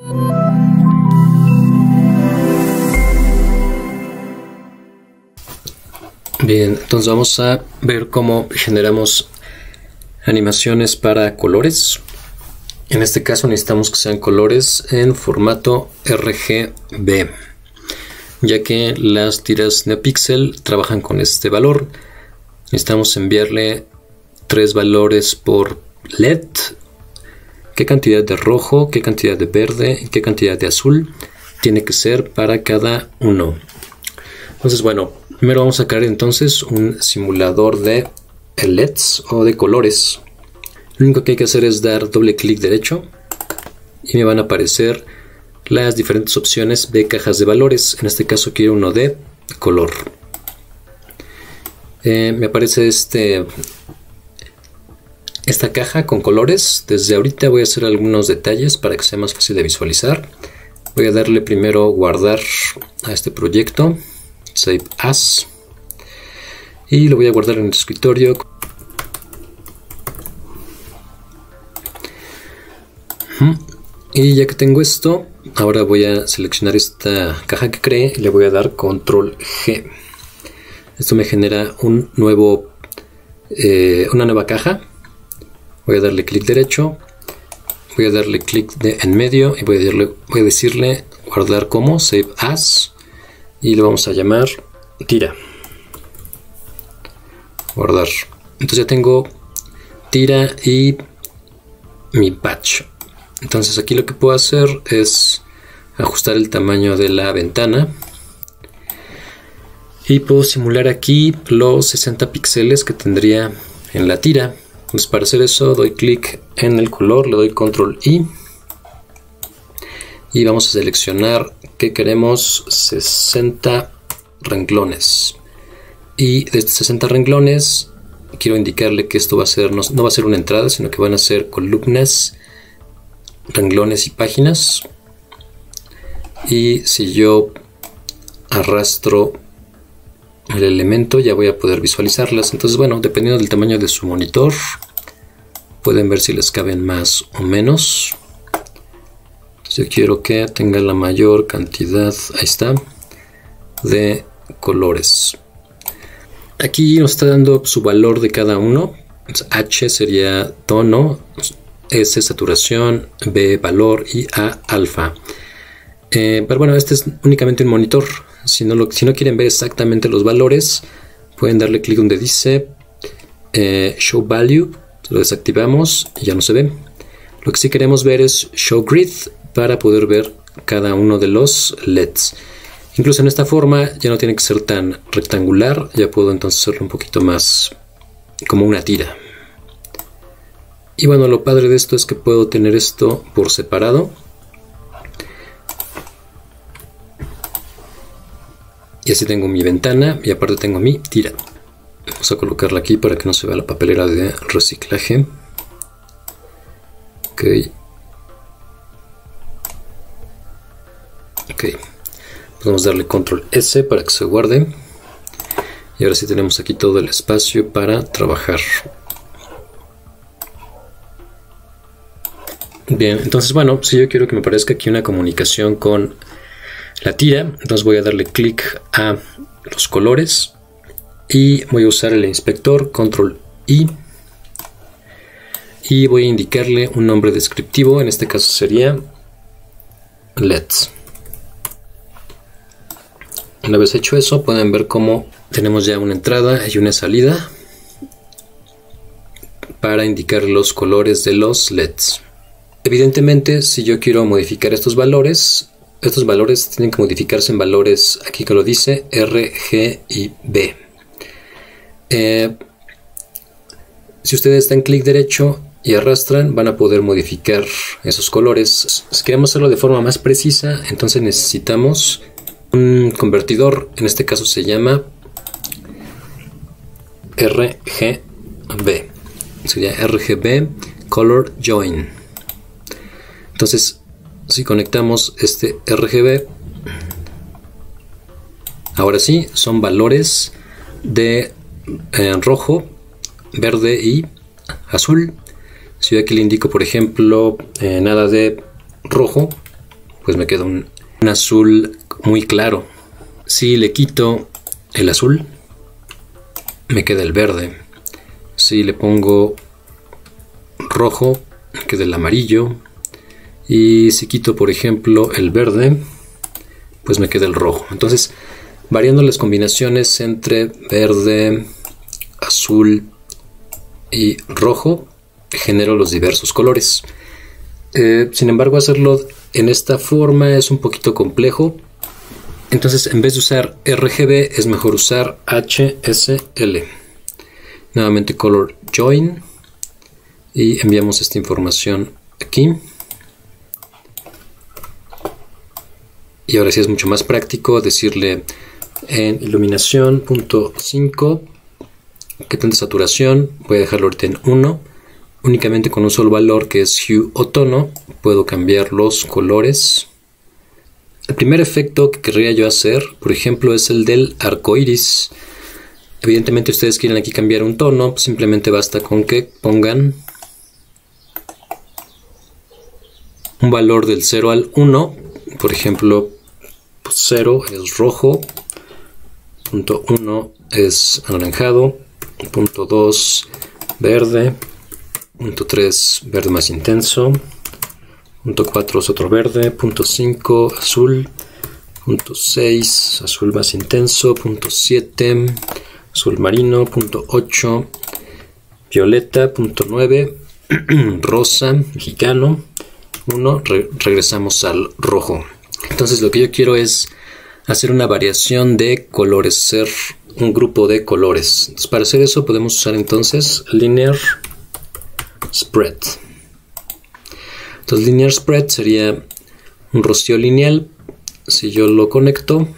Bien, entonces vamos a ver cómo generamos animaciones para colores. En este caso necesitamos que sean colores en formato RGB, ya que las tiras NeoPixel trabajan con este valor. Necesitamos enviarle 3 valores por LED: qué cantidad de rojo, qué cantidad de verde y qué cantidad de azul tiene que ser para cada uno. Entonces, bueno, primero vamos a crear entonces un simulador de LEDs o de colores. Lo único que hay que hacer es dar doble clic derecho y me van a aparecer las diferentes opciones de cajas de valores. En este caso quiero uno de color. Me aparece esta caja con colores. Desde ahorita voy a hacer algunos detalles para que sea más fácil de visualizar. Voy a darle primero guardar a este proyecto, Save As, y lo voy a guardar en el escritorio. Y ya que tengo esto, ahora voy a seleccionar esta caja que creé y le voy a dar Control G. Esto me genera una nueva caja. Voy a darle clic derecho, voy a darle clic en medio y voy a decirle guardar como Save As y lo vamos a llamar tira. Guardar. Entonces ya tengo tira y mi patch. Entonces aquí lo que puedo hacer es ajustar el tamaño de la ventana y puedo simular aquí los 60 píxeles que tendría en la tira. Entonces para hacer eso doy clic en el color, le doy Control I y vamos a seleccionar que queremos 60 renglones, y de estos 60 renglones quiero indicarle que esto va a ser, no va a ser una entrada, sino que van a ser columnas, renglones y páginas. Y si yo arrastro el elemento ya voy a poder visualizarlas. Entonces, bueno, dependiendo del tamaño de su monitor pueden ver si les caben más o menos. Entonces yo quiero que tenga la mayor cantidad, ahí está, de colores. Aquí nos está dando su valor de cada uno. H sería tono, S saturación, B valor y A alfa. Pero bueno, este es únicamente un monitor. Si no quieren ver exactamente los valores, pueden darle clic donde dice Show Value, lo desactivamos y ya no se ve. Lo que sí queremos ver es Show Grid para poder ver cada uno de los LEDs. Incluso en esta forma ya no tiene que ser tan rectangular, ya puedo entonces hacerlo un poquito más como una tira. Y bueno, lo padre de esto es que puedo tener esto por separado. Y así tengo mi ventana y aparte tengo mi tira. Vamos a colocarla aquí para que no se vea la papelera de reciclaje. Ok. Podemos darle Control S para que se guarde. Y ahora sí tenemos aquí todo el espacio para trabajar. Bien, entonces bueno, si yo quiero que me aparezca aquí una comunicación con la tira, entonces voy a darle clic a los colores y voy a usar el inspector Control I y voy a indicarle un nombre descriptivo. En este caso sería LEDs. Una vez hecho eso, pueden ver cómo tenemos ya una entrada y una salida para indicar los colores de los LEDs. Evidentemente, si yo quiero modificar estos valores tienen que modificarse en valores, aquí que lo dice, R, G y B. Si ustedes dan clic derecho y arrastran, van a poder modificar esos colores. Si queremos hacerlo de forma más precisa, entonces necesitamos un convertidor. En este caso se llama RGB. Sería RGB Color Join. Entonces, si conectamos este RGB, ahora sí, son valores de rojo, verde y azul. Si yo aquí le indico, por ejemplo, nada de rojo, pues me queda un azul muy claro. Si le quito el azul, me queda el verde. Si le pongo rojo, me queda el amarillo. Y si quito, por ejemplo, el verde, pues me queda el rojo. Entonces, variando las combinaciones entre verde, azul y rojo, genero los diversos colores. Sin embargo, hacerlo en esta forma es un poquito complejo. Entonces, en vez de usar RGB, es mejor usar HSL. Nuevamente Color Join. Y enviamos esta información aquí. Y ahora sí es mucho más práctico decirle en iluminación punto 5 que tanta saturación. Voy a dejarlo ahorita en 1. Únicamente con un solo valor que es hue o tono puedo cambiar los colores. El primer efecto que querría yo hacer, por ejemplo, es el del arco iris. Evidentemente ustedes quieren aquí cambiar un tono, simplemente basta con que pongan un valor del 0 al 1. Por ejemplo, 0 es rojo, punto 1 es anaranjado, punto 2 verde, punto 3 verde más intenso, punto 4 es otro verde, punto 5 azul, punto 6 azul más intenso, punto 7 azul marino, punto 8 violeta, punto 9 rosa mexicano, 1 regresamos al rojo. Entonces lo que yo quiero es hacer una variación de colores, ser un grupo de colores. Entonces, para hacer eso podemos usar entonces Linear Spread. Entonces Linear Spread sería un rocío lineal. Si yo lo conecto,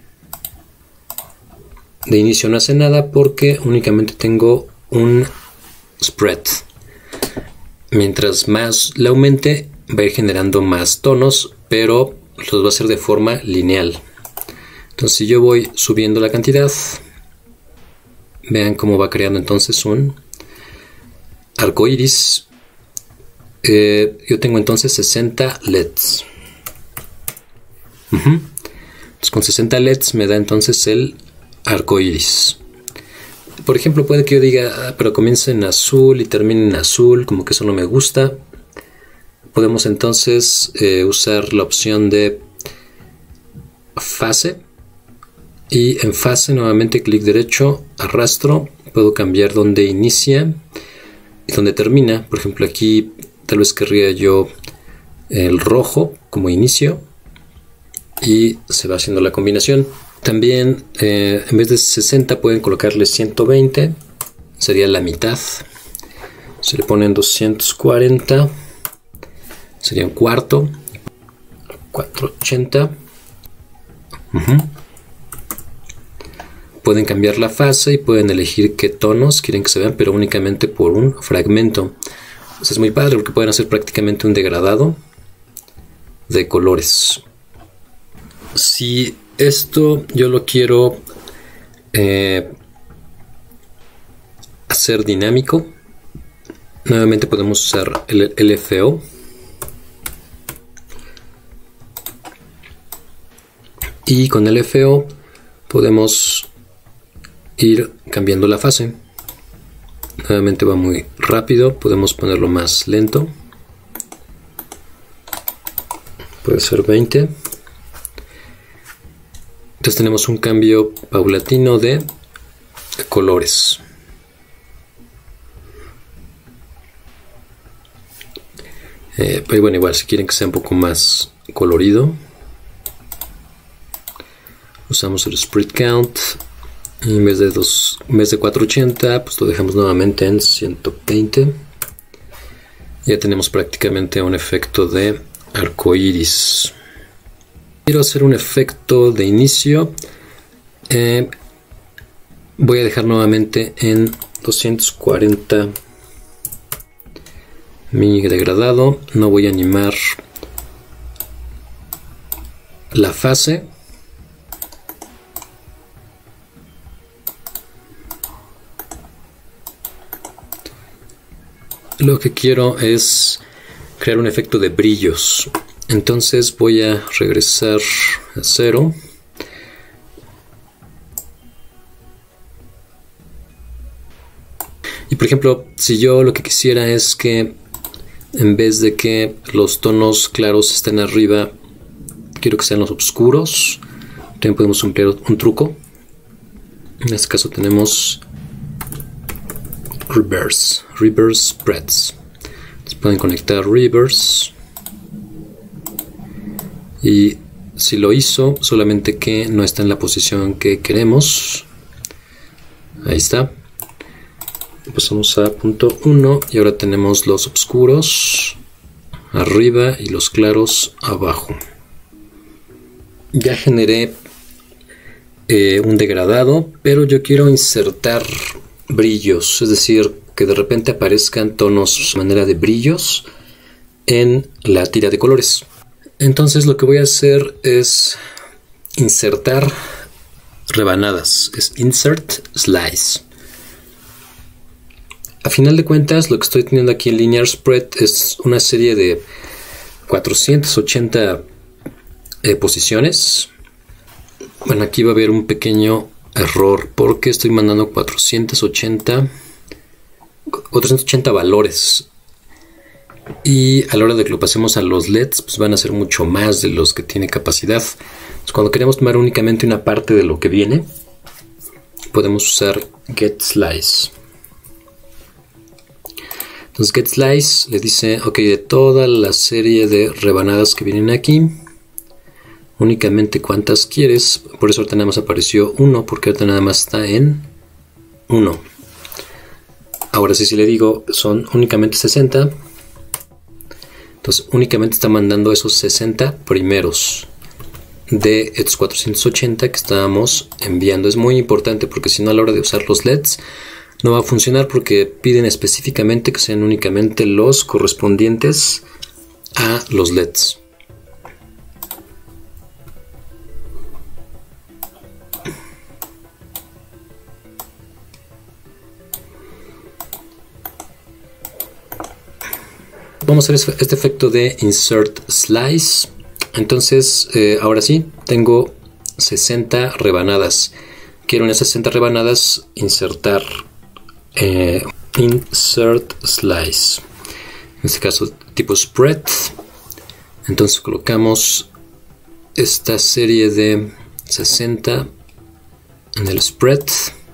de inicio no hace nada porque únicamente tengo un spread. Mientras más le aumente, va a ir generando más tonos, pero los va a hacer de forma lineal. Entonces si yo voy subiendo la cantidad, vean cómo va creando entonces un arco iris. Yo tengo entonces 60 LEDs. Entonces con 60 LEDs me da entonces el arco iris. Por ejemplo, puede que yo diga, pero comience en azul y termine en azul, como que eso no me gusta. Podemos entonces usar la opción de fase. Y en fase nuevamente clic derecho, arrastro. Puedo cambiar donde inicia y donde termina. Por ejemplo, aquí tal vez querría yo el rojo como inicio. Y se va haciendo la combinación. También en vez de 60 pueden colocarle 120. Sería la mitad. Se le ponen 240. Sería un cuarto. 480. Pueden cambiar la fase y pueden elegir qué tonos quieren que se vean, pero únicamente por un fragmento. Eso es muy padre porque pueden hacer prácticamente un degradado de colores. Si esto yo lo quiero hacer dinámico, nuevamente podemos usar el LFO. Y con el LFO podemos ir cambiando la fase. Nuevamente va muy rápido, podemos ponerlo más lento. Puede ser 20. Entonces tenemos un cambio paulatino de colores. Pero bueno, igual si quieren que sea un poco más colorido, usamos el spread count. Y en vez de 480, pues lo dejamos nuevamente en 120. Ya tenemos prácticamente un efecto de arco iris. Quiero hacer un efecto de inicio. Voy a dejar nuevamente en 240 mi degradado. No voy a animar la fase. Lo que quiero es crear un efecto de brillos. Entonces voy a regresar a 0. Y por ejemplo, si yo lo que quisiera es que en vez de que los tonos claros estén arriba, quiero que sean los oscuros, también podemos emplear un truco. En este caso tenemos reverse spreads. Entonces pueden conectar reverse. Y si lo hizo, solamente que no está en la posición que queremos. Ahí está. Pasamos a punto 1 y ahora tenemos los oscuros arriba y los claros abajo. Ya generé un degradado, pero yo quiero insertar brillos, es decir, que de repente aparezcan tonos de manera de brillos en la tira de colores. Entonces lo que voy a hacer es insertar rebanadas, es insert slice. A final de cuentas, lo que estoy teniendo aquí en Linear Spread es una serie de 480 posiciones. Bueno, aquí va a haber un pequeño error porque estoy mandando 480 valores. Y a la hora de que lo pasemos a los LEDs, pues van a ser mucho más de los que tiene capacidad. Entonces, cuando queremos tomar únicamente una parte de lo que viene, podemos usar getSlice. Entonces getSlice le dice, ok, de toda la serie de rebanadas que vienen aquí, únicamente cuántas quieres. Por eso ahorita nada más apareció 1, porque ahorita nada más está en 1. Ahora sí, si le digo son únicamente 60, entonces únicamente está mandando esos 60 primeros de estos 480 que estábamos enviando. Es muy importante porque si no, a la hora de usar los LEDs no va a funcionar, porque piden específicamente que sean únicamente los correspondientes a los LEDs. Vamos a hacer este efecto de insert slice. Entonces ahora sí, tengo 60 rebanadas. Quiero en esas 60 rebanadas insertar insert slice, en este caso tipo spread. Entonces colocamos esta serie de 60 en el spread.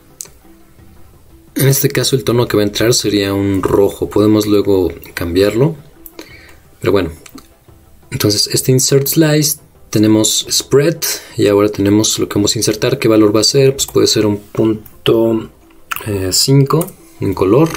En este caso el tono que va a entrar sería un rojo, podemos luego cambiarlo, pero bueno. Entonces este insert slice, tenemos spread y ahora tenemos lo que vamos a insertar. ¿Qué valor va a ser? Pues puede ser un punto 5 en color,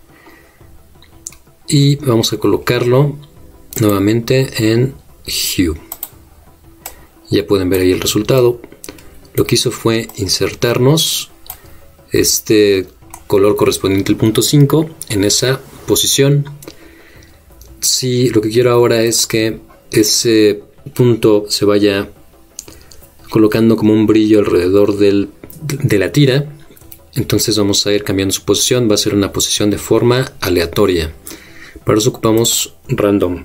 y vamos a colocarlo nuevamente en hue. Ya pueden ver ahí el resultado. Lo que hizo fue insertarnos este color correspondiente al punto 5 en esa posición. Si lo que quiero ahora es que ese punto se vaya colocando como un brillo alrededor de la tira, entonces vamos a ir cambiando su posición. Va a ser una posición de forma aleatoria. Para eso ocupamos random.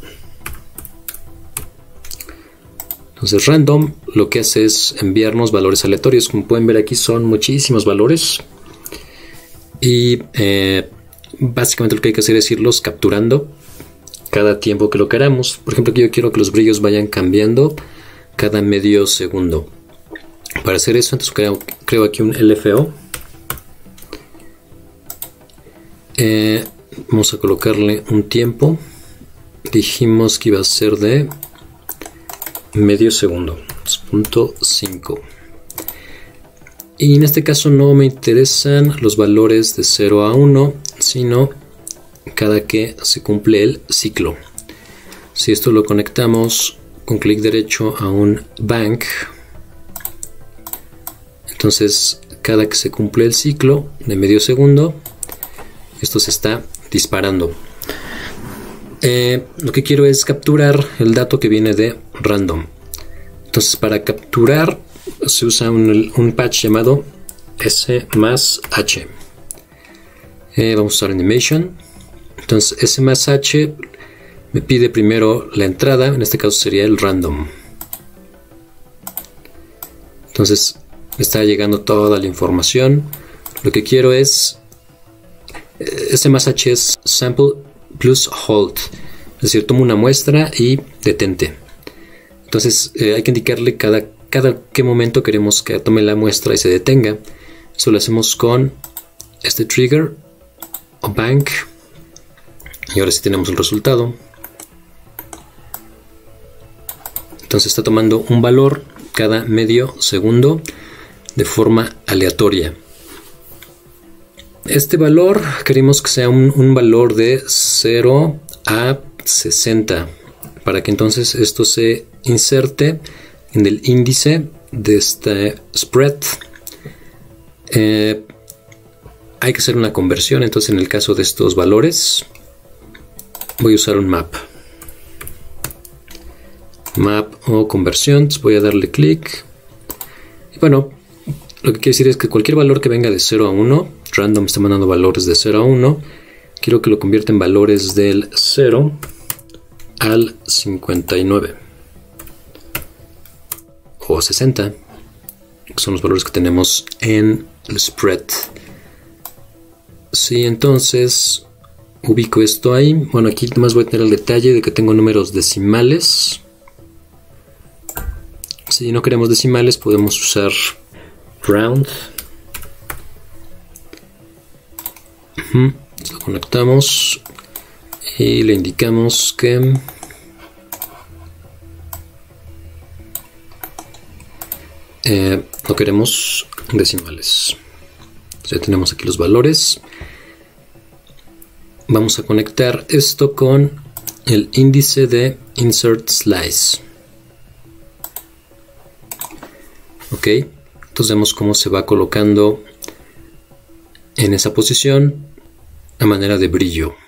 Entonces random lo que hace es enviarnos valores aleatorios. Como pueden ver aquí son muchísimos valores. Y básicamente lo que hay que hacer es irlos capturando cada tiempo que lo queramos. Por ejemplo, aquí yo quiero que los brillos vayan cambiando cada medio segundo. Para hacer eso, entonces creo aquí un LFO. Vamos a colocarle un tiempo. Dijimos que iba a ser de medio segundo, 0.5. Y en este caso no me interesan los valores de 0 a 1, sino cada que se cumple el ciclo. Si esto lo conectamos con clic derecho a un bank, entonces cada que se cumple el ciclo de medio segundo, esto se está disparando. Lo que quiero es capturar el dato que viene de random. Entonces para capturar se usa un patch llamado S más H. Vamos a usar animation. Entonces S más H me pide primero la entrada, en este caso sería el random. Entonces me está llegando toda la información. Lo que quiero es SMH es sample plus hold, es decir, tomo una muestra y detente. Entonces hay que indicarle cada qué momento queremos que tome la muestra y se detenga. Eso lo hacemos con este trigger o bank. Y ahora sí tenemos el resultado. Entonces está tomando un valor cada medio segundo de forma aleatoria. Este valor queremos que sea un valor de 0 a 60 para que entonces esto se inserte en el índice de este spread. Hay que hacer una conversión, entonces en el caso de estos valores voy a usar un map o conversión. Entonces voy a darle clic y bueno, lo que quiere decir es que cualquier valor que venga de 0 a 1, random está mandando valores de 0 a 1, quiero que lo convierta en valores del 0 al 59 o 60, que son los valores que tenemos en el spread. Sí, entonces ubico esto ahí. Bueno, aquí más voy a tener el detalle de que tengo números decimales. Si no queremos decimales, podemos usar round. Lo conectamos y le indicamos que no queremos decimales. Ya tenemos aquí los valores. Vamos a conectar esto con el índice de insert slice. Ok, entonces vemos cómo se va colocando en esa posición a manera de brillo.